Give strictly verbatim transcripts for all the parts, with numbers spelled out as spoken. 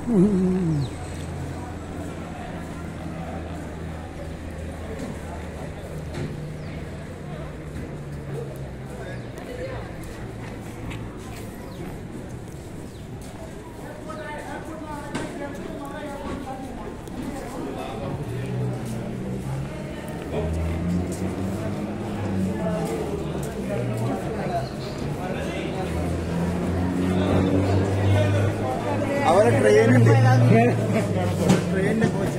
അവരെ ട്രെയിനുണ്ട് ട്രെയിനിന്റെ കോച്ച്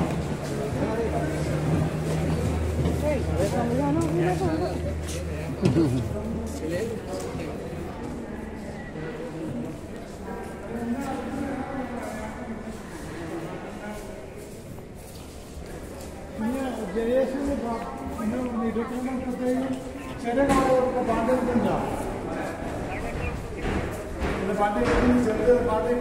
ജയേഷിന്റെ ഇരുപത്തിമൂന്നാം ചെറിയ പാണ്ഡ്യത്തിലുണ്ടോ പാട്ട് ചെറിയ പാട്ട്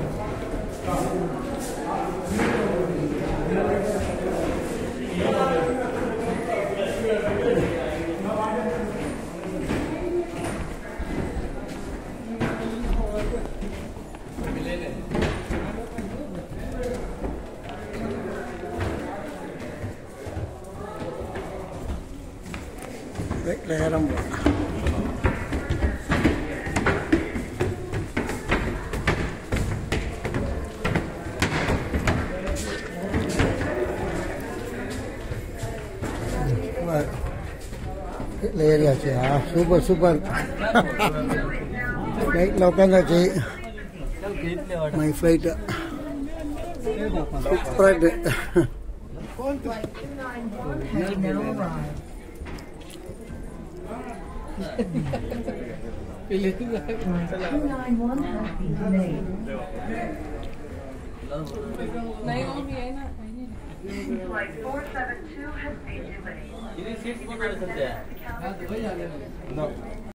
ലേലം ले रहा है हाँ सुपर सुपर फ्लाइट लोकांना चे माय फ्लाइट सुपर नहीं वो भी है ना Flight four seven two has been delayed. Seat कौन सकते हैं?